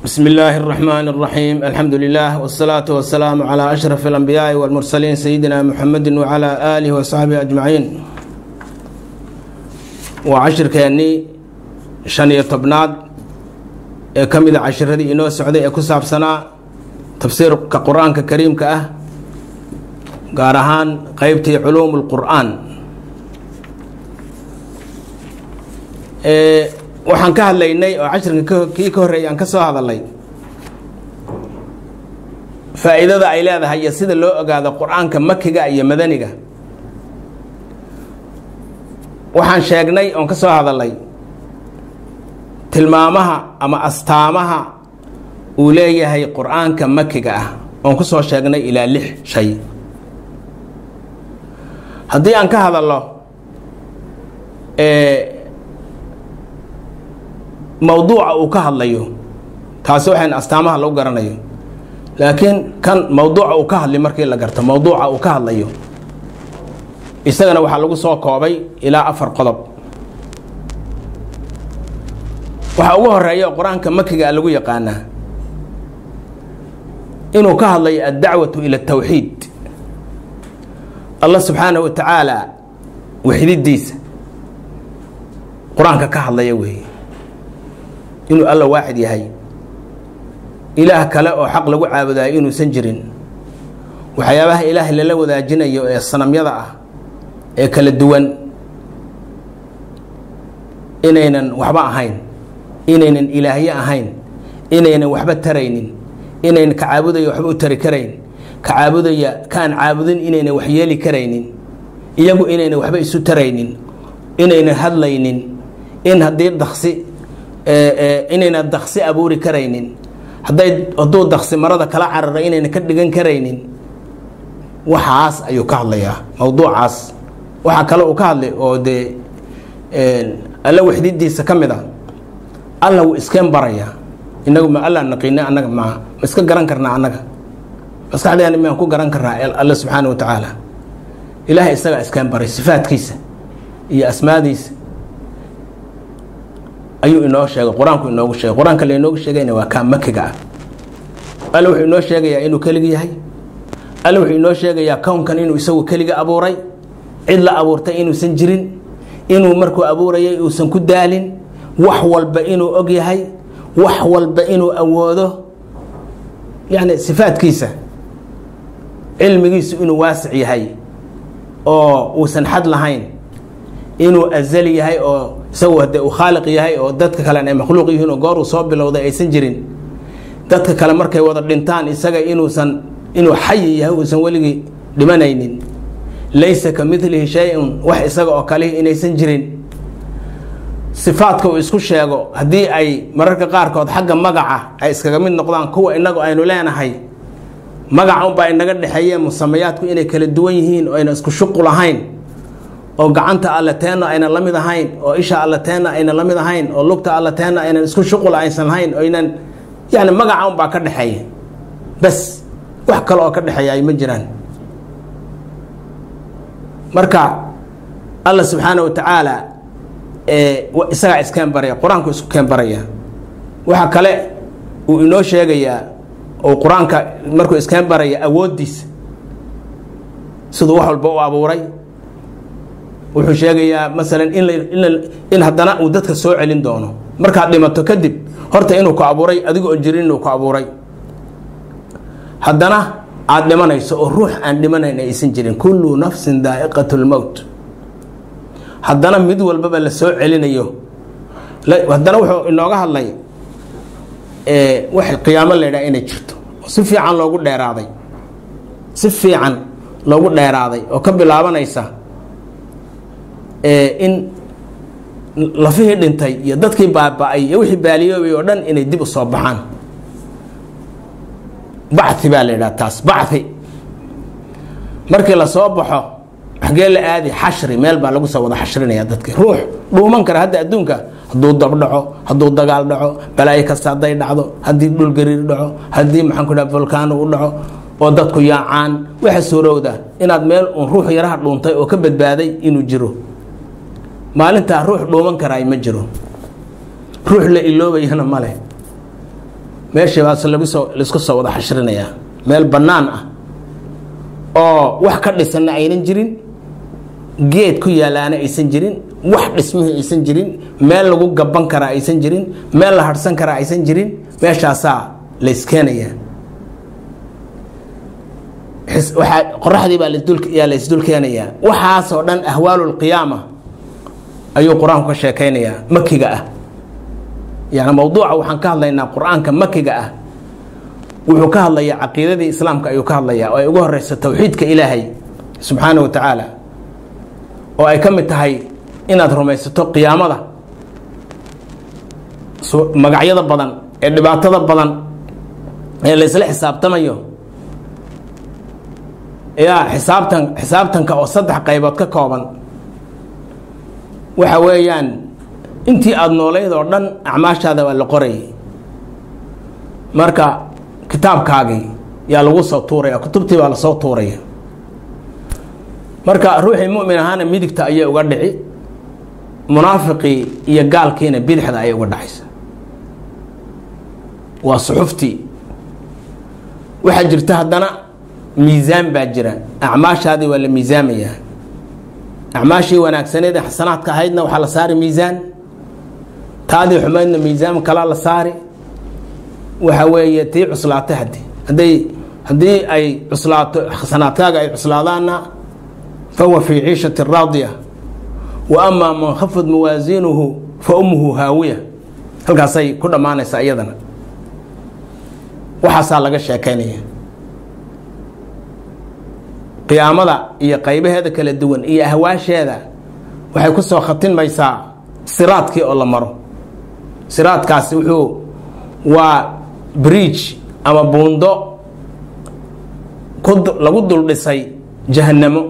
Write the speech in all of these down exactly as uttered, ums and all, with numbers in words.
بسم الله الرحمن الرحيم الحمد لله والصلاة والسلام على أشرف الأنبياء والمرسلين سيدنا محمد وعلى آله وصحبه أجمعين وعشر كأني شنية طبناد كم إذا عشر هذه إنه السعودية كسب سنة تفسير كقرآن ككريم كأه قارهان قيبتي علوم القرآن إيه waxaan ka hadlaynay oo casharka kii ka horeeyay aan ka soo hadalay faa'iidada ay leedahay sida loo ogaado quraanka makiga iyo madaniga waxaan sheegnay oo ka soo hadalay tilmaamaha ama astaamaha uu leeyahay quraanka makiga ah oo ku soo sheegnay ilaa lix shay hadii aan ka hadalno ee موضوع أو كهالليو تاسو حين أستعمها لو قرنيو لكن كان موضوع أو كهال لمركي لقرت موضوع أو كهالليو استغنى وحلقوا سوا كوبي إلى أفر قلب وحقوه الرأي القرآن كمكي قالوا يقانا إنه كهاللي الدعوة إلى التوحيد الله سبحانه وتعالى وحيد الديس قرآن كهاللي وهي إنه الله واحد يهي إله كلا أو حق لو عابدا إنه سنجرين وحيابه إله اللي لو ذا جني الصنم يضع كل الدوان إننا وحبا هين إننا إلهية هين إننا وحبا ترين إننا كعابدا يحبوا تركرين كعابدا كان عابدين إننا وحيالي كرين يجو إننا وحبا يسو ترين إننا هذلين إن هدير دخسي inayna dakhsi abuuri karaynin haday haduu dakhsi marada kala carara inayna ka dhigan karaynin waxaas ayuu ka hadlayaa mawduucaas waxa kale uu ka hadlay oo de een alla wixdidiisa kamida alla uu iskeen baraya inagu ma alla naqina anaga ma iska garan karna anaga maskaxdeena ma ku garan karnaa alla subhanahu wa ta'ala ilaahay isaga iskeen baray sifaadkiisa iyo asmaadiisa ayuu inoo sheegay quraanku inoogu sheegay quraanka la inoogu sheegayna waa ka makiga alla wuxuu inoo sheegayaa inuu kaliya yahay alla wuxuu inoo sheegayaa koonkan inuu isagu kaliya abuuray cid la abuurtay inuu san jirin inuu markuu abuurayay uu san ku daalin wax walba inuu og yahay wax walba inuu awoodo yaani sifaadkiisa cilmigiisu inuu waasic yahay oo uu san xad lahayn inuu azali yahay oo isagu hada uu khaaliq yahay oo dadka kale ay makhluuq yihiin oo goor uu soo bilowday aysan jirin dadka kale markay wada dhintaan isaga inuu san inuu xay yahay oo san waligi dhimanaynin laysa kamithlihi shay'un wax isaga oo kale inaysan jirin sifaadka uu isku sheego hadii ay mararka qaar kood xagga magaca ay iskaga mid noqdaan kuwa inagu aynu leenahay magaca un baa inaga dhaxeeyay musamayaadku inay kala duwan yihiin oo ayna isku shuqul ahayn oo gacanta alla teena ayna la mid ahayn oo isha alla teena ayna la mid ahayn oo lugta alla teena ayna isku shuqul aysan lahayn oo inaan yaani magaca un baa ka dhaxeeyay bas wax kale oo ka dhaxeeyay ma jiraan marka alla subhanahu wa ta'ala ee isaga iskeen baraya quraanku isku keen baraya waxa kale uu inoo sheegaya oo quraanka markuu iskeen baraya awoodiis sidoo wax walba uu abuuray wuxuu sheegayaa masalan in in hadana uu dadka soo celin doono marka dhimato kadib horta inuu ku abuuray adigu oo jirin inuu ku abuuray hadana aad dhimanayso oo ruux aan dhimanayn aysan jirin kullu nafsin daa'iqatul maut hadana mid walba la soo celinayo hadana wuxuu inooga hadlay ee wax qiyaamo leeyahay inay jirto si fiican loogu dheeraaday si fiican loogu dheeraaday oo ka bilaabanaysa in lafihii dhintay iyo dadkii baaba'ay iyo wixii baaliyoobay oo dhan inay dib u soo baxaan bacthi baa la yiraahdaa taas bacthi markii la soo baxo xagee la aadi xashri meel baa lagu soo wada xashrinaya dadkii ruux dhuuman kara hadda adduunka hadduu dab dhaco hadduu dagaal dhaco balaayo kasta haday dhacdo haddii dhul gariir dhaco haddii maxaan ku dhahaa volcano u dhaco oo dadku yaacaan waxa suurowda inaad meel un ruux yaraha dhuuntay oo ka badbaaday inuu jiro maalinta ruux dhuuman kara ay ma jiro ruux la iloobayna male meeshii baas lagu soo isku soo wada xashrinaya meel banaan ah oo wax ka dhisan aynan jirin geed ku yaalaana aysan jirin wax dhismihii aysan jirin meel lagu gaban kara aysan jirin meel la harsan kara aysan jirin meeshaasa la iskeenaya xis waxa qoraxdii baa la dulka yaa la isdul keenaya waxaas oo dhan ahwaalul qiyaama ayuu quraanku ka sheekeynaya makiga ah يعني موضوع وحن كهضلنا القرآن كمكة أه وحكاه الله عقيدة الإسلام كأيو كهضليا ويقول رئيس التوحيد كإلهي سبحانه وتعالى وأي كم تهي إن أدرهم يستوق قيامة مقعية بدن اللي بعتذر بدن اللي يصلح حساب تميو يا حسابتن حسابتن كأصدق قيبات ككوبن وحويان intii aad nooleed oo dhan acmaashaada waa la qoray marka kitaabkaagii yaa lagu soo tuuray kutubtii baa la soo tuuray marka ruuxii mu'min ahaana midigta ayay uga dhici munaafiqi iyo gaalkiina bidixda ayay uga dhacaysa waa suxuftii waxa jirta hadana miisaan baa jira acmaashaadii waa la miisaamaya acmaashii wanaagsaneed xasanaadka ahaydna waxa la saari miisaan taadi xumaydna miisaan kala la saari waxa weeye tii cuslaatay hadii hadii hadii ay cuslaato xasanaadkaaga ay cuslaadaana fa huwa fi 'ishatin raadiya wa amma man khafad mawazinuhu fa ummuhu hawiya halkaasay ku dhamaanaysa iyadana waxa laga sheekeynaya qiyaamada iyo qaybaheeda kala duwan iyo ahwaasheeda waxay ku soo khatinmaysaa siraadkii oo la maro siraadkaasi wuxuu waa bridge ama buundo ku lagu dul dhisay jahannamo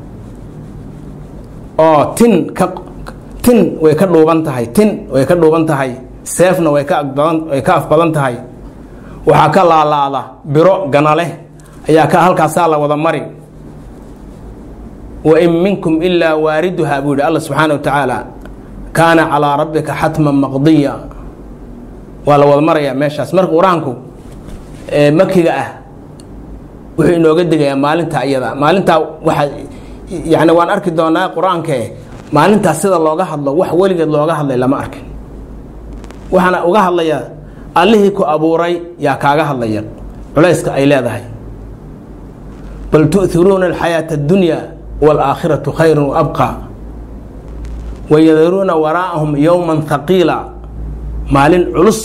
oo tin ka tin way ka dhuuban tahay tin way ka dhuuban tahay seefna way ka agbadan way ka afbadan tahay waxa ka laalaada biro ganale ayaa ka halkaas la wada mari wa in minkum illa wariduha budi Allah subhanahu wa ta'ala kana ala rabbika hatman maqdiya wala wada maraya meeshaas marka quraanku ee makiga ah wuxuu inooga digayaa maalinta ayada maalinta waxa yaani waan arki doonaa quraanka maalinta sida looga hadlo wax waligeed looga hadlay lama arkin waxana uga hadlaya Allahi ku abuuray yaa kaaga hadlaya culayska ay leedahay bal tu'thiruna al-hayata ad-dunya wal akhiratu khayrun wa abqa wa yadhuruna wara'ahum yawman thaqila maalin culus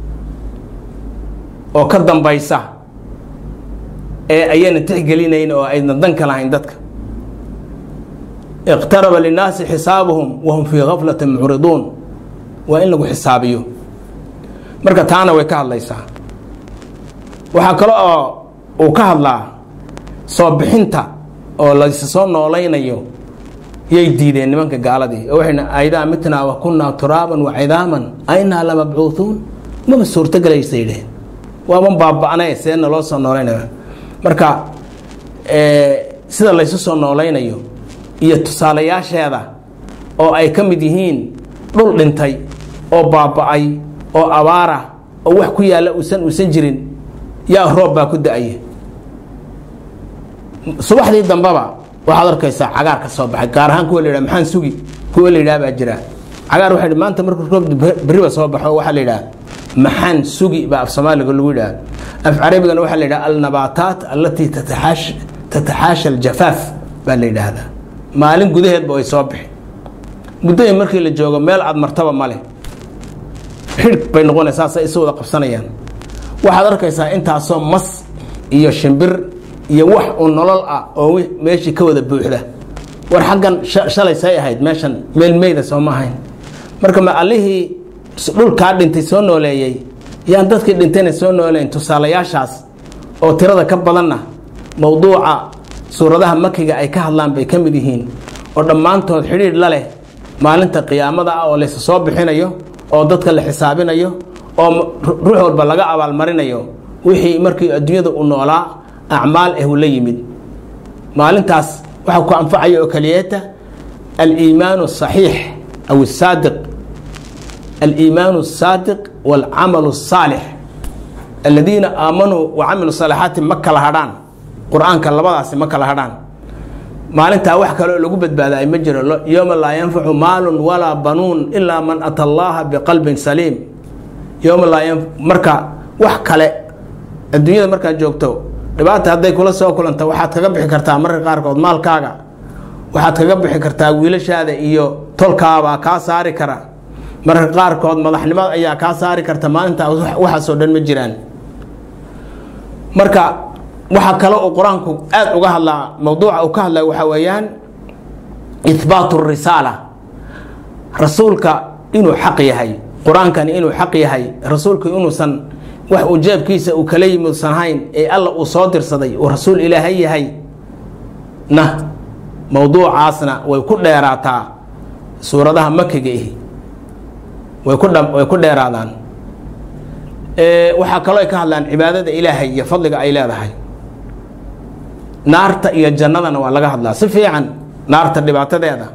oo ka dambaysa ee ayana tixgelinayn oo ay dan kala hayn dadka iqtaraba lin-nas hisabuhum wa hum fi ghaflatin mu'ridun wa in lagu xisaabiyo marka taana way ka hadlaysaa waxa kale oo uu ka hadlaa soo bixinta oo la soo noolaynayo yay diideen nimanka gaaladii waxayna ayda mitna wa kunna turaban wa cidaman ayna la mab'uthun ma suurta galeysayeen waa man baaba'nay seen loo soo noolaynayo marka ee sida la soo noolaynayo iyo tusaalayaasheeda oo ay ka mid yihiin dhul dhintay oo baaba'ay oo abaara oo wax ku yaala uusan uusan jirin yaa roob baa ku da'ay subaxdii dambaba waxaad arkaysaa cagaar ka soo baxay gaar ahaan kuwa la yiraahdo maxaan sugi kuwa la yiraahdo baa jira cagaar waxa maanta markuu roob bariba soo baxo waxa la yiraahdo maxaan sugi baa af Soomaaliga lagu yiraahdo af Carabiga waxa la yiraahdo al nabatat allati tatahash tatahash al jafaf baa la yiraahdo maalin gudaheed baa ay soo baxay muddo markii la joogo meel aad martaba male xirk bay noqonaysaa say soo wada qabsanayaan waxaad arkaysaa intaasoo mas iyo shimbir iyo wax oo nolol ah oo meeshii ka wada buuxda war xaqan shalay say ahayd meeshan meel meeyda soo ma ahayn marka ma Allahi dhulka dhintay soo nooleeyay yaan dadkii dhintayna soo nooleeyeen tusaalayaashaas oo tirada ka badanna mawduuca suuradaha makiga ay ka hadlaan bay ka mid yihiin oo dhamaantood xiriir la leh maalinta qiyaamada ah oo la soo bixinayo oo dadka la xisaabinayo oo ruux walba laga abaal marinayo wixii markii adduunyada u noolaa acmaal ah la yimid maalintaas waxa ku anfacayo oo kaliyata al-iimaan as-sahih aw as-sadiq al-iimaan as-sadiq wal-amal as-salih الذين آمنوا وعملوا الصالحات مكة لهدان قرآن كاللبضاس مكة لهدان ما أنت وحكى له لقوا بدبادة أي مجرى يوم لا ينفع مال ولا بنون إلا من أتى الله بقلب سليم يوم لا ينفع مركا وحكى له الدنيا مركا جوكتو دبعت هذا كل سوى كل أنت واحد كجبح كرتا مرة قارك مال كاجا واحد كجبح كرتا ويلش هذا إيو طول كابا كاساري كرا مرة قارك مضح لما أيا كاساري كرتا ما أنت واحد سودان مجران مركا waxa kale oo quraanku aad uga hadlaa mawduuca uu ka hadlay waxa weeyaan ithbaatu risala rasuulka inuu xaq yahay quraankan inuu xaq yahay rasuulku inuu san wax uu jeebkiisa uu kala yimidsan hayn ee alla uu soo dirsaday oo rasuul ilaahay yahay na mawduucaasna way ku dheeraataa suuradaha makiga ah way ku way ku dheeraadaan ee waxa kale ay ka hadlaan cibaadada ilaahay iyo fadliga ay leedahay naarta iyo jannadana waa laga hadlaa si fiican naarta dhibaatadeeda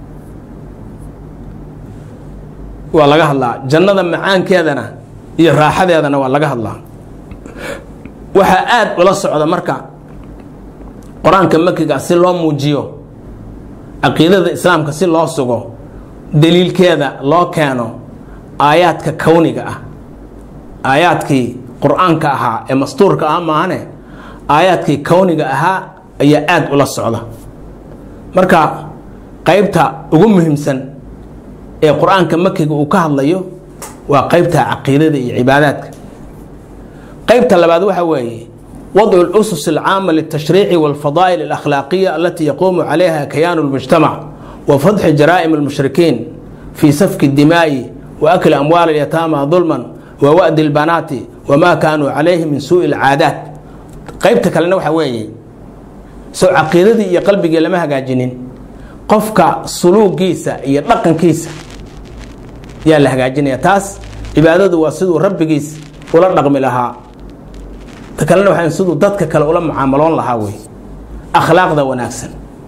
waa laga hadlaa jannada macaankeedana iyo raaxadeedana waa laga hadlaa waxa aad ula socda marka quraanka makiga si loo muujiyo aqeedada islaamka si loo sugo daliilkeeda loo keeno aayaadka kawniga ah aayaadkii quraanka ahaa ee mastuurka ah maahane aayaadkii kawniga ahaa ayaa aad ula socda marka qaybta ugu muhiimsan ee quraanka makiga uu ka hadlayo waa qaybta aqeedada iyo cibaadadka qaybta labaad waxa weeye وضع الأسس العامة للتشريع والفضائل الأخلاقية التي يقوم عليها كيان المجتمع وفضح جرائم المشركين في سفك الدماء وأكل أموال اليتامى ظلما ووأد البنات وما كانوا عليه من سوء العادات qaybta kalena waxa weeye soo aqeedadii iyo qalbiga lama hagaajinin qofka suluugiisa iyo dhaqankiisa yaa la hagaajinaya taas cibaadadu waa sidoo rabbigiis ula dhaqmi lahaa ta kalena waxa sidoo dadka kale ula mucaamaloon lahaa way akhlaaqda wanaagsan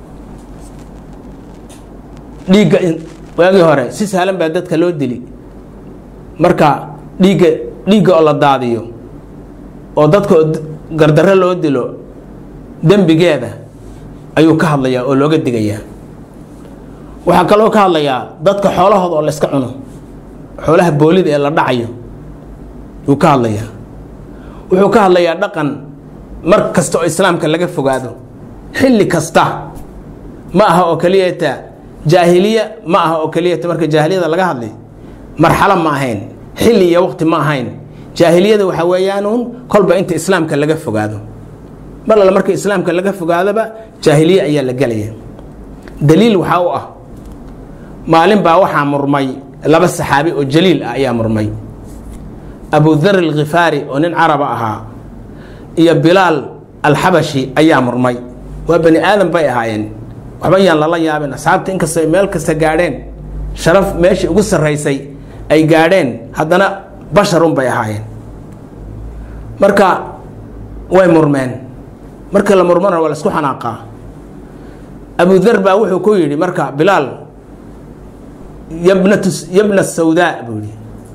dhiiga waagi hore si sahlan baa dadka loo dili marka dhiiga dhiiga oo la daadiyo oo dadka gardarro loo dilo dambigeeda ayuu ka hadlayaa oo looga digayaa waxa kale oo ka hadlayaa dadka xoolahooda oo la iska cuno xoolaha boolida ee la dhacayo uu ka hadlayaa wuxuu ka hadlayaa dhaqan mar kasta oo islaamka laga fogaado xilli kasta ma aha oo kaliya ta jaahiliya ma aha oo kaliya ta marka jaahiliyada laga hadlay marxalad ma ahayn xilli iyo waqti ma ahayn jaahiliyada waxa weeyaan kolba inta islaamka laga fogaado mar la marka islaamka laga fogaadaba jaahiliya ayaa la galaya daliil waxa uu ah maalin baa waxa murmay laba saxaabi oo jaliil ah ayaa murmay Abu Dharr al-Ghifari oo nin Arab ahaa iyo Bilal al-Habashi ayaa murmay waa bani aadam bay ahaayeen waxba yaan la yaabin asxaabta in kasta meel kasta gaadheen sharaf meeshii ugu sareysay ay gaadheen haddana basharun bay ahaayeen marka way murmeen marka la murmana wala isku xanaaqa Abu Dharr baa wuxuu ku yiri marka Bilal yabnatu yabna sawda buuli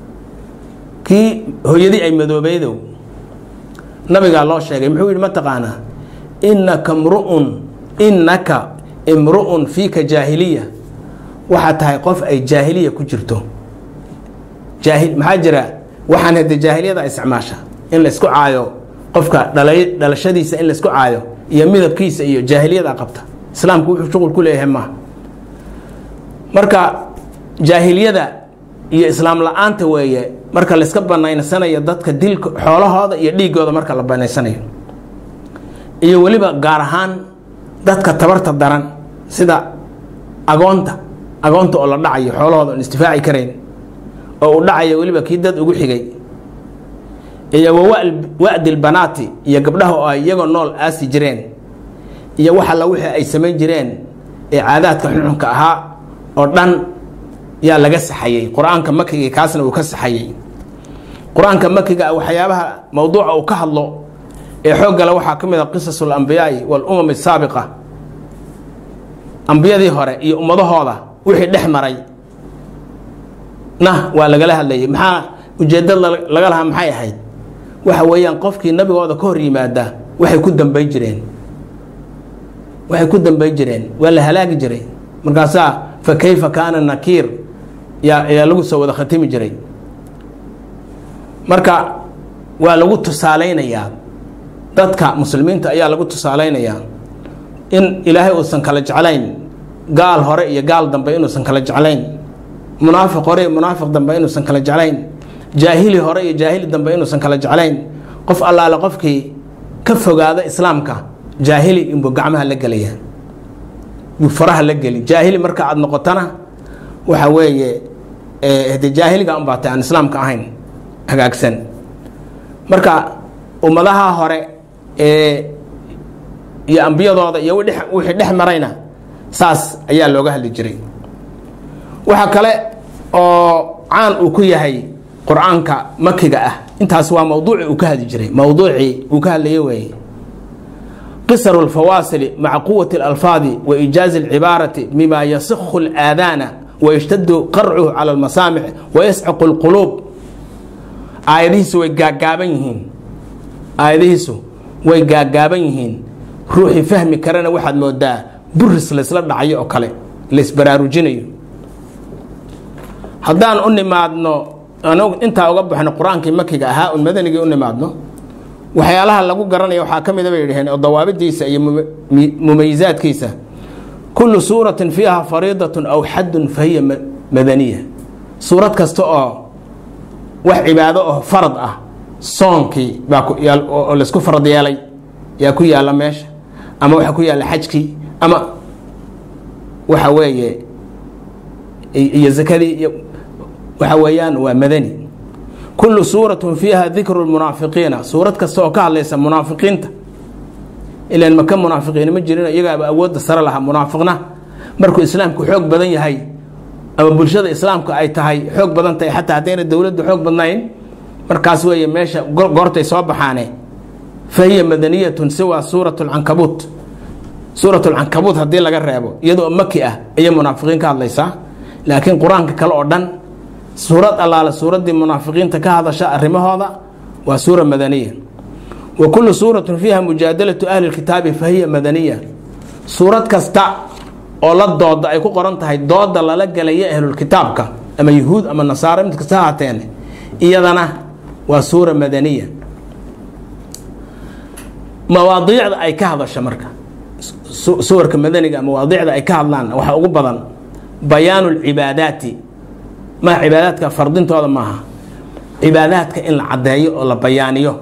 ki hooyadii ay madoobaydo nabiga loo sheegay muxuu yiri ma taqaana innaka mru'un innaka imru'un fika jahiliya waxa tahay qof ay jahiliya ku jirto jaahil maxaa jira waxaan hada jaahiliyada isticmaasha in la isku caayo qofka dhalay dhalashadiisa in la isku caayo iyo midabkiisa iyo jaahiliyada qabta islaamku wuxuu shuqul ku leeyahay ma marka jaahiliyada iyo islaam la'aanta weeye marka la iska banaysanayo dadka dilka xoolahooda iyo dhiigooda marka la banaysanayo iyo waliba gaar ahaan dadka tabarta daran sida agoonta agoonta oo la dhacayo xoolahooda istifaaci kareen oo u dhacay waliba kii dad ugu xigay iyo wa'd al-banati iyo gabdhaha oo iyaga nool aasi jireen iyo waxa la wixii ay sameyn jireen ee caadaadka xunxunka ahaa oo dhan yaa laga saxayay quraanka makiga kaasna uu ka saxayay quraanka makiga waxyaabaha mawduuca uu ka hadlo ee xoog gala waxa kamid ah qisasul anbiya'i wal umam as-sabiqa anbiyadii hore iyo ummadahooda wixii dhex maray nah waa laga hadlayay maxaa ujeedada laga lahaa maxay ahayd waxa weeyaan qofkii nabigooda ka hor yimaada waxay ku dambayn jireen waxay ku dambayn jireen waa la halaagi jiray markaasaa fa kayfa kaana nakiir yaa yaa lagu soo wada khatimi jiray marka waa lagu tusaalaynayaa dadka muslimiinta ayaa lagu tusaalaynayaa in ilaahay uusan kala jeclayn gaal hore iyo gaal dambe inuusan kala jeclayn munaafiq hore iyo munaafiq dambe inuusan kala jeclayn jaahili hore iyo jaahili dambe inuusan kala jeclayn qof allaale qofkii ka fogaada islaamka jaahili inbuu gacmaha la gelaya buu faraha la geli jaahili marka aad noqotana waxa weeye hade jaahiliga un baatay aan islaamka ahayn hagaagsan marka ummadaha hore ee iyo ambiyadooda iyo wixii dhex marayna saas ayaa looga hadli jiray waxa kale oo caan uu ku yahay quraanka makiga ah intaas waa mawduuci uu ka hadli jiray mawduuci uu ka hadlayay way قصر الفواصل مع قوة الألفاظ وإيجاز العبارة مما يصخ الآذان ويشتد قرعه على المسامع ويسعق القلوب آيديسو ويقاقابينهن آيديسو ويقاقابينهن روحي فهمي كرنا واحد مودا برس لسلام دعيه أكله لسبراروجينيو هدان أني مادنو أنا أنت أقبح أن القرآن كي مكي أها المدني أني مادنو waxyaalaha lagu garanayo waxa kamid ah weeyeen oo dawaabidiisa iyo mumayizadkiisa kullu suratin fiha fariidatun aw haddun fahiya madaniya suurad kasta oo wax cibaado oo farad ah soonki baa ku yaal oo la isku farad yeelay yaa ku yaala meesha ama waxa ku yaala xajki ama waxa weeye iyo zakadii waxa weeyaan waa madani كل سورة فيها ذكر المنافقين سورة كالسوكا ليس منافقين إلا إن مكان منافقين مجرين يقع أود السر لها منافقنا مركو إسلام كحوق بدن يهي أما بلشد إسلام كأي تهي حوق بدن تهي حتى هاتين الدولة حوق بدنين مركز ويا ماشا قرطي صبحاني فهي مدنية سوى سورة العنكبوت سورة العنكبوت هدي لغا ريبو يدو مكيئة أي منافقين كان ليس لكن قرآن كالأردن سورة الله سورة المنافقين تكهذا شاء رمهذا وسورة مدنية وكل سورة فيها مجادلة أهل الكتاب فهي مدنية سورة كستا أولا الضوضة أيكو قرنتها الضوضة للقى لي أهل الكتاب أما يهود أما النصارى متكساهتين إيضنا وسورة مدنية مواضيع أي كهذا الشمركة سورة مدنية مواضيع أي كهذا وحقوبضا بيان العبادات ما عباداتك فرضين توضا معها عباداتك إن العداية ولا بيانيه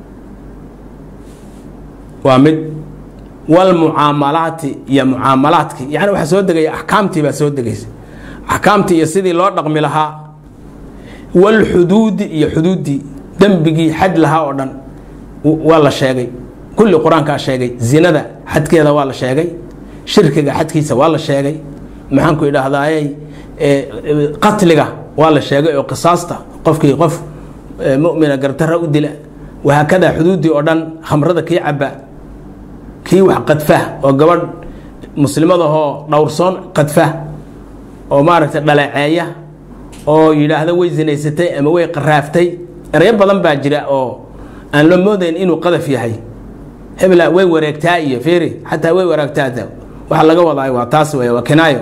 ومد والمعاملات يا معاملاتك يعني واحد سود دقي أحكامتي بس سود دقي أحكامتي يا سيدي لا رقم لها والحدود يا حدودي دم بقي حد لها ودن ولا شيء كل قرآن كاشيء زنا ده حد كذا ولا شيء شركة حد كيس ولا شيء محنكو إلى هذا أي قتلها ولا شيء أو قصاصته قف كي قف مؤمن قرتها ودلا وهكذا حدودي أردن خمرة كي عبا كي وح قد فه وقبل مسلمة هو دورسون قد فه ومارك دلعية أو يلا هذا ويزن يستي أما وي قرافتي ريب بدن باجرا أو أن لما دين إنه قذف يحي هبلا وي ورقتاي فيري حتى وي ورقتاته وحلقة وضعي وتاسوي وكنايو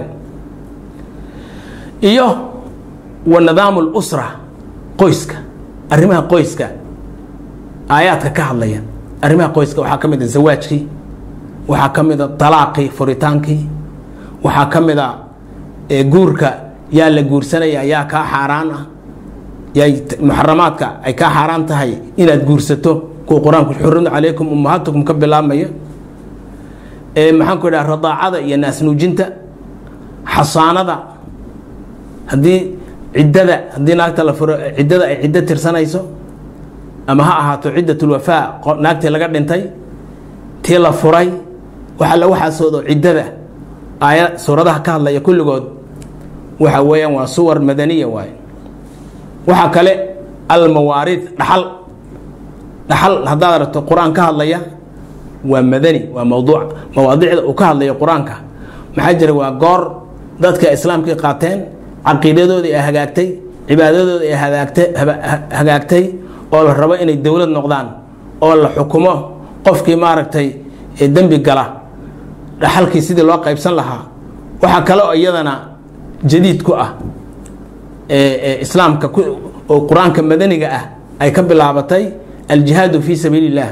إيوه والنظام الأسرة قويسك أرمها قويسك آياتك كهاليا أرمها قويسك وحاكم إذا زواجك وحاكم إذا طلاقي فريتانك وحاكم إذا جورك يا لجور سنة يا يا كحرانة يا محرماتك أي كحران تهي إن تجورسته كو قرآن حرمنا عليكم أمهاتكم كبلا مية محنكو إذا رضاعة يا ناس نوجنت حصانة هذه عدة هذه ناقة لفر عدة عدة ترسانيسو أما ها هاتو عدة الوفاء ناقة لقد انتي تيلا فري وحلا وحا سودو عدة آية سورة كهلا يكل قد وحويا وصور مدنية واي وحا كله المواريث نحل نحل هذا القرآن كهلا ومدني وموضوع مواضيع وكهلا القرآن كه محجر وقار ذاتك إسلام كي قاتين عقيدتودي ay hagaagtay cibaadadoodii ay hagaagtay hagaagtay oo la rabo inay dowlad noqdaan oo la xukumo qofkii maaragtay ee dambi gala dhaxalkii sidii loo qaybsan lahaa waxa kale oo iyadana jadiid ku ah ee islaamka oo quraanka madaniga ah ay ka bilaabatay الجهاد في سبيل الله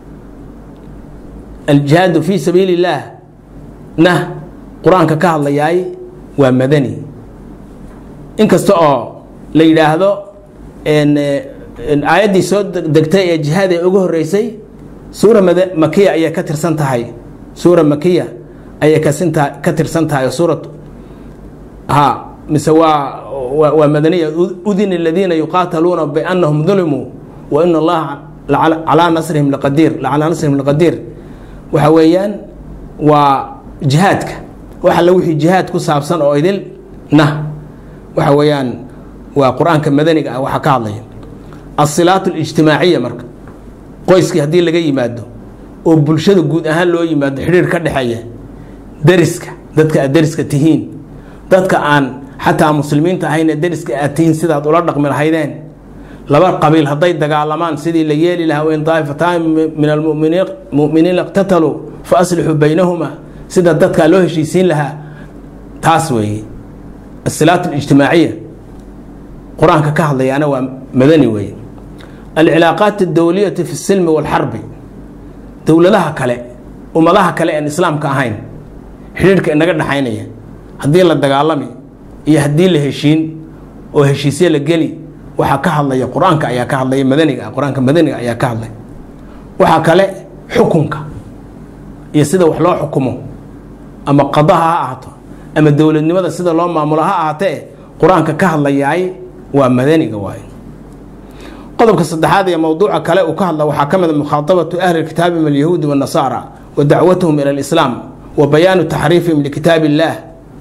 الجهاد في سبيل الله نه قرآن كهذا ياي ومدني إن كستأ ليلة هذا إن إن آيات دي صد دكتة الجهاد أجوه الرئيسي سورة مكية أي كتر سنتها هاي سورة مكية أي كسنتها كتر سنتها هاي سورة ها مسوا ومدنية أذن الذين يقاتلون بأنهم ظلموا وإن الله على نصرهم لقدير على نصرهم لقدير وحويان وجهادك وحلوحي جهادك صابسان أو إذل نه وحويان وقرآن كمدني وحكى الله الصلات الاجتماعية مرك قويس كهدي اللي جاي ماده وبلشة جود أهل له يماد حرير كده حياة درسك ذاتك درسك تهين ذاتك عن حتى مسلمين تهين درسك أتين سيدا دولار رقم الهيدين لبر قبيل هضي دقالمان سيدي ليالي لها وين طائفتان من المؤمنين مؤمنين اقتتلوا فأصلحوا بينهما سيدا دتك له شيسين لها تاسوي الصلات الاجتماعية قرآن كهذا يعني ومدني وي العلاقات الدولية في السلم والحرب دولة لها كلا وما لها كلا أن الإسلام كهين حريرك إن قدنا حينية هدي الله دقالمي يهدي له هشين وهشيسية للجلي waxaa ka hadlaya quraanka ayaa ka hadlaya madaniga quraanka madaniga ayaa ka hadlay waxa kale xukunka iyo sida wax loo xukumo ama qadaha ha ahaato ama dawladnimada sida loo maamulo ha ahaatee quraanka ka hadlayay waa madaniga waay qodobka saddexaad ee mawduuca kale uu ka hadla waxa kamid ah mukhatabatu ahli alkitab min alyahud wa an-nasara wa da'watuhum ila al-islam wa bayan tahrifihim li kitabillah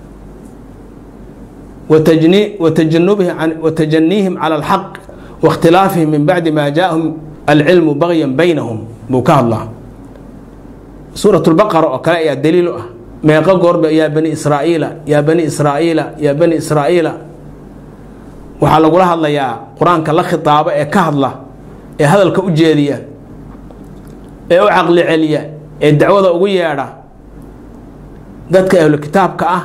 وتجني وتجنبه عن وتجنيهم على الحق واختلافهم من بعد ما جاءهم العلم بغيا بينهم بوكا الله سورة البقرة وكلا يا دليل ما يقول يا بني إسرائيل يا بني إسرائيل يا بني إسرائيل وحال قولها الله يا قرآن كلا خطابة يا كهلا يا هذا الكوجيرية يا عقل عليا الدعوة أقوياء ذاتك أهل الكتاب كأه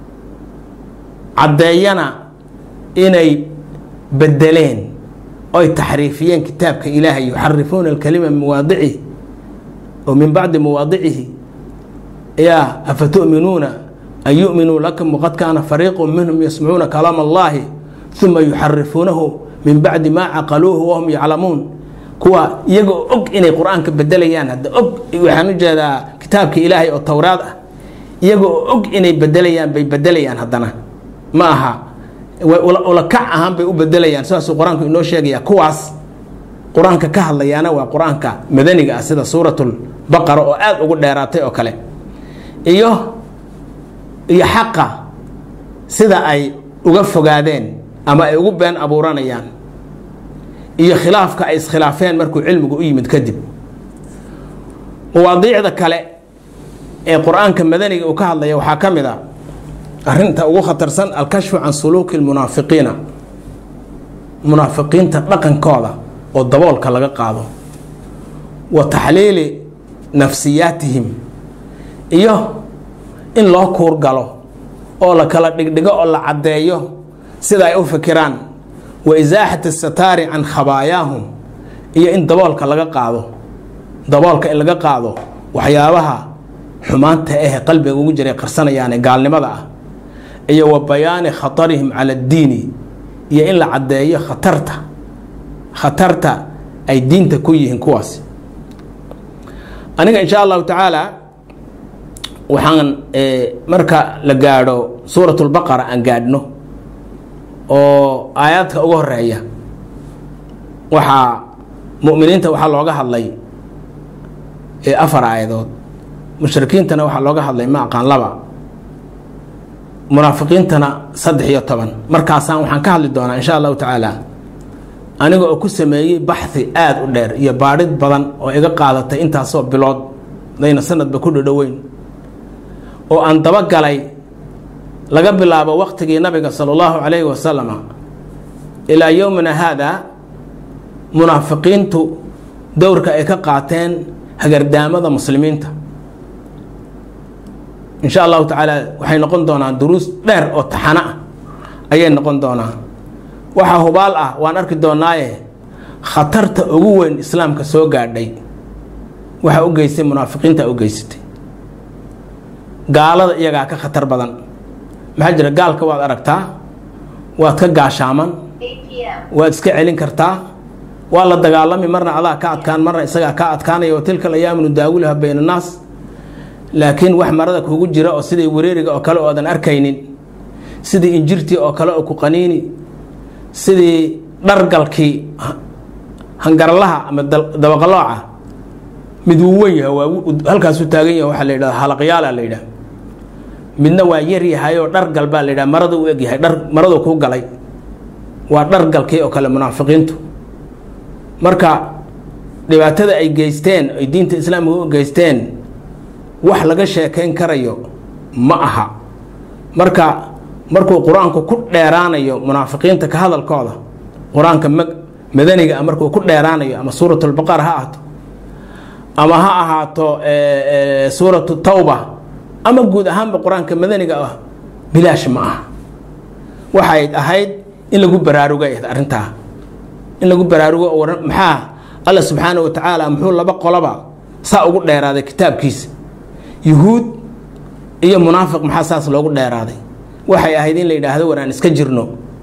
عدينا إني بدلين أي تحريفيين كتابك إلهي يحرفون الكلمة من مواضعه ومن بعد مواضعه يا أفتؤمنون أن يؤمنوا لكم وقد كان فريق منهم يسمعون كلام الله ثم يحرفونه من بعد ما عقلوه وهم يعلمون كوا يجو أج إني قرآن كبدليان هذا أج وحنوجد كتابك إلهي أو التوراة يجو أج إني بدليان بيبدليان هذانا maaha wala kac ahaan bay u bedelayaan saas quraanku inoo sheegaya kuwaas quraanka ka hadlayana waa quraanka madaniga ah sida suuratul baqara oo aad ugu dheeraatay oo kale iyo iyo xaqa sida ay uga fogaadeen ama ay ugu been abuuranayaan iyo khilaafka ay iskhilaafeen markuu cilmigu u yimid kadib wadiicda kale ee quraanka madaniga uu ka hadlaya waxa kamid ah أرنت أو خطرسن الكشف عن سلوك المنافقين منافقين تطلقن كذا والضبول كلا قاضو وتحليل نفسياتهم إياه إن الله كور قالوا أو لا كلا دقدقة أو لا عدايه سيدا يفكران وإزاحة الستار عن خباياهم إيه إن ضبول كلا قاضو ضبول كلا قاضو وحيابها حمانته إيه قلبي وجري قرصنا يعني قال لماذا iyo wabayaan khatarihim ala diini iyo in la cadeeyo khatarta khatarta ay diinta ku yihiin kuwaas aniga insha Allah taala waxaan marka la gaaro suuratul baqara aan gaadno oo aayadka ugu horeeya waxa mu'miniinta waxa looga hadlay ee afar aayadood mushrikiintana waxa looga hadlay ma aqaan laba منافقينتنا صدح يطبعا مركزان وحن كهل دونا إن شاء الله تعالى أنا أقول سمي بحثي آد ودير يبارد بدن وإذا قالت أنت صوب بلاد لين سند بكل دوين وأن تبقى لي لقبل الله بوقت النبي صلى الله عليه وسلم إلى يومنا هذا munaafiqiintu dowrka ay ka qaateen hagardaamada muslimiinta. in sha allahu tacaala waxay noqon doonaan duruus dheer oo taxano ah ayay noqon doonaan. waxaa hubaal ah waan arki doonaaye khatarta ugu weyn islaamka soo gaadhay waxa u geystay munaafiqiinta u geysatay. gaalada iyagaa ka khatar badan. maxaa jira gaalka waad aragtaa, waad ka gaashaaman, waad iska celin kartaa, waa la dagaalami, marna adaa ka adkaan marna isagaa ka adkaanaya. wa tilka alayaamu nudaawilha bayna annaas. laakiin wax marada kugu jira oo sidii wareeriga oo kale oodan arkaynin, sidii injirtii oo kale oo ku qaniini, sidii dhargalkii hangarlaha ama dabaqalooca mid wuu weyn yahay, waa halkaasuu taagan yahay, waxaa la yidhahda halaqyaala la yidhaha. midna waa yar yahay oo dhargal baa la yidhaha, marada u eg yahay, dhar maradu kuu galay, waa dhargalkii oo kale munaafiqiintu. marka dhibaatada ay geysteen ay diinta islaamka u geysteen wax laga sheekayn karayo ma aha. marka markuu qur-aanku ku dheeraanayo munaafiqiinta ka hadalkooda, qur-aanka madaniga ah markuu ku dheeraanayo, ama suurat albaqara ha ahaato ama ha ahaato suuratu tawba ama guud ahaanba qur-aanka madaniga ah, bilaash ma aha. waxay ahayd in lagu baraarugay arrintaa, in lagu baraarugo oo maxaa alla subxaanahu wa tacaala muxuu laba qoloba saa ugu dheeraaday kitaabkiisa. yuhuud iyo munaafiq maxaa saas loogu dheeraaday? waxay ahayd in la yidhaahdo war aan iska jirno.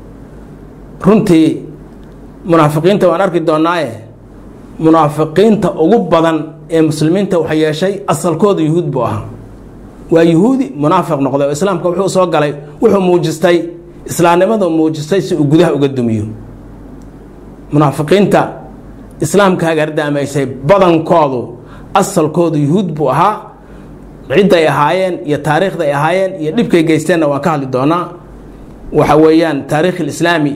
runtii munaafiqiinta waan arki doonaaye munaafiqiinta ugu badan ee muslimiinta waxa yeeshay asalkooda yuhuud buu ahaa. waa yuhuudi munaafiq noqday oo islaamka wuxuu soo galay, wuxuu muujistay islaamnimada muujistay si uu gudaha uga dumiyo. munaafiqiinta islaamka hagardaamaysay badankoodu asalkoodu yuhuud buu ahaa. cidday ahaayeen iyo taariikhday ahaayeen iyo dhibkay geysteenna waan ka hadli doonaa. waxa weeyaan taariikh alislaami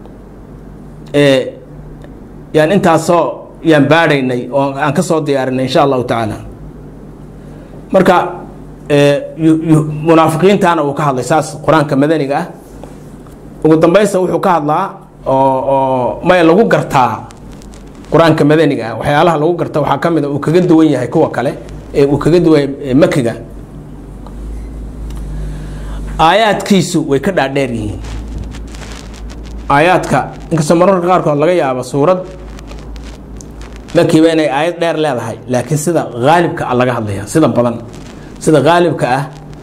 ee yaan intaasoo yaan baadhaynay oo aan ka soo diyaarinay insha allahu tacaala. marka munaafiqiintaana uu ka hadlay saas qur-aanka madaniga ah. ugu dambaysta wuxuu ka hadlaa oo oo may lagu gartaa qur-aanka madaniga ah, waxyaalaha lagu garta waxaa ka mid a uu kaga duwan yahay kuwa kale ee uu kaga duwan makiga. aayaadkiisu way ka dhaadheer yihiin. aayaadka inkastoo mararka qaarkood laga yaabo suurad makiba inay aayad dheer leedahay, laakiin sida haalibka ah laga hadlaya, sida badan sida haalibka ah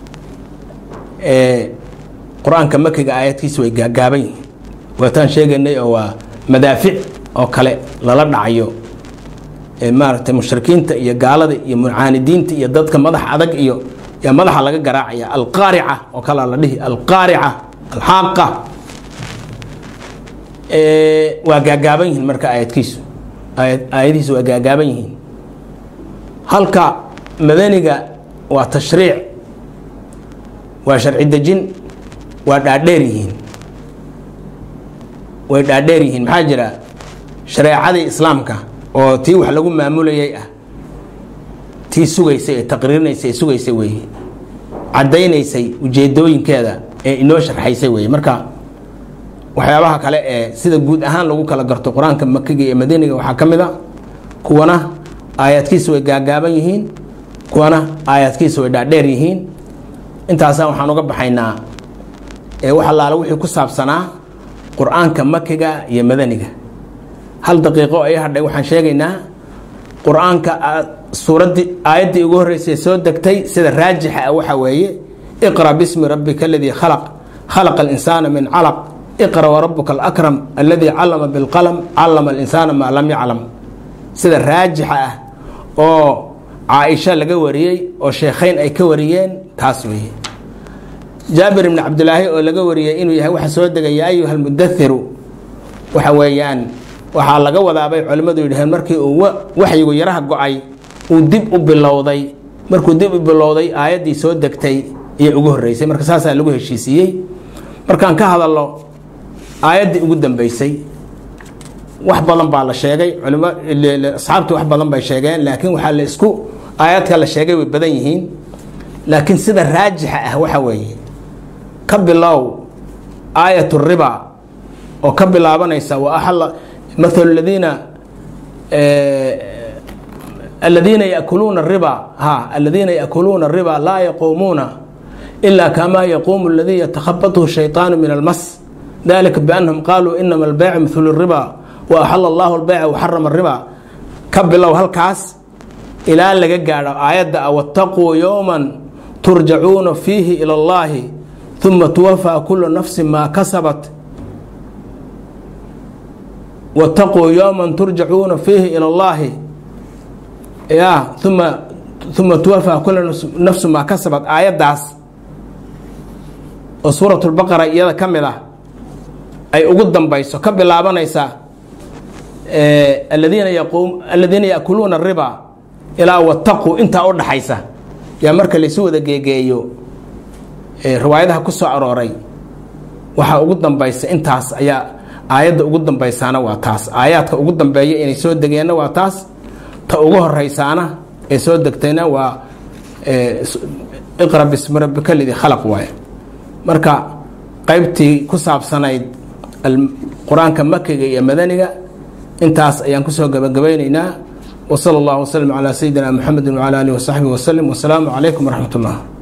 ee qur-aanka makiga aayadkiisu way gaagaaban yihiin. waataan sheegaynay oo waa madaafic oo kale lala dhacayo ee maaragtay mushrikiinta iyo gaalada iyo mucaanidiinta iyo dadka madax adag iyo yaa madaxa laga garaacaya. alqaarica oo kale la dhihi, alqaarica, alxaaqa. waa gaagaaban yihiin marka aayadkiisu, aayadihiisu waa gaagaaban yihiin. halka madaniga waa tashriic, waa sharci dejin, waa dhaadheer yihiin, way dhaadheer yihiin. maxaa jira shareecadii islaamka oo tii wax lagu maamulayay ah, tii sugaysay ee taqriirinaysay ee sugaysay weeye, caddaynaysay ujeedooyinkeeda ee inoo sharxaysay weeye. marka waxyaabaha kale ee sida guud ahaan lagu kala garto qur-aanka makiga iyo madaniga waxaa ka mid a kuwana aayaadkiisa way gaagaaban yihiin, kuwana aayaadkiisa way dhaadheer yihiin. intaasa waxaan uga baxaynaa ee wax allaala wixii ku saabsanaa qur-aanka makiga iyo madaniga. hal daqiiqo ay hadhay waxaan sheegaynaa qur-aanka suuraddii aayaddii ugu horreysay soo degtay sida raajixa ah waxa weeye iqra bismi rabbika aladii khalaq khalaqa alinsaana min calaq iqra warabuka alakram aladii callama bilqalam callama alinsaana maa lam yaclam. sida raajixa ah oo caaisha laga wariyey oo sheekhayn ay ka wariyeen taas weeye. jaabir ibni cabdilaahi oo laga wariyey inuu yahay waxa soo degay yaa ayuha almudathiru waxa weeyaan waxaa laga wadaabay culimmadu yidhaheen markii uu waxyigu yaraha go-ay uu dib u bilowday, markuu dib u bilowday aayaddii soo degtay iyo ugu horreysay. marka saasaa lagu heshiisiiyey. markaan ka hadalno aayaddii ugu dambeysay wax badan baa la sheegay, culimo asxaabtu wax badan bay sheegeen, laakiin waxaa la isku aayaadka la sheegay way badan yihiin. laakiin sida raajixa ah waxa weeye ka bilow aayat riba oo ka bilaabanaysa wa axalla mathalu aladiina الذين يأكلون الربا ها الذين يأكلون الربا لا يقومون إلا كما يقوم الذي يتخبطه الشيطان من المس ذلك بأنهم قالوا إنما البيع مثل الربا وأحل الله البيع وحرم الربا كبلوا هالكاس إلى أن لقى آيات واتقوا يوما ترجعون فيه إلى الله ثم توفى كل نفس ما كسبت واتقوا يوما ترجعون فيه إلى الله يا ثم ثم توفى كل نفس ما كسبت آيات داس وسورة البقرة إذا كملة أي أقدم بيسو كبل لابنيسا إيه الذين يقوم الذين يأكلون الربا إلى واتقوا أنت أرد حيسا يا مركز لسوء ذا جيجيو إيه روايتها كسو عروري وحا أقدم بيسا انتاس أيا آيات أقدم بيسانا واتاس آيات أقدم بيسا إني سوء دقينا واتاس تأوغه الرئيسانا يسوء دقتنا و إيه اقرأ باسم ربك الذي خلق واي مركا قيبتي كساب سنايد القرآن كمكي يا مدنية انتاس ايان كسو قبقبينينا وصلى الله وسلم على سيدنا محمد وعلى آله وصحبه وسلم والسلام عليكم ورحمة الله